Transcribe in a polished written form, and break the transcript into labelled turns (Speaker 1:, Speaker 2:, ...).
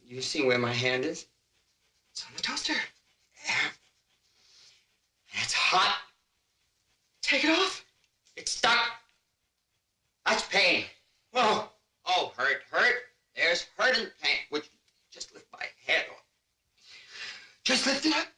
Speaker 1: You see where my hand is?
Speaker 2: It's on the toaster.
Speaker 1: Yeah. It's hot.
Speaker 2: Take it off.
Speaker 1: It's stuck. That's pain.
Speaker 2: Oh.
Speaker 1: Oh, hurt, hurt. There's hurt and pain. Would you just lift my head off?
Speaker 2: Just lift it up.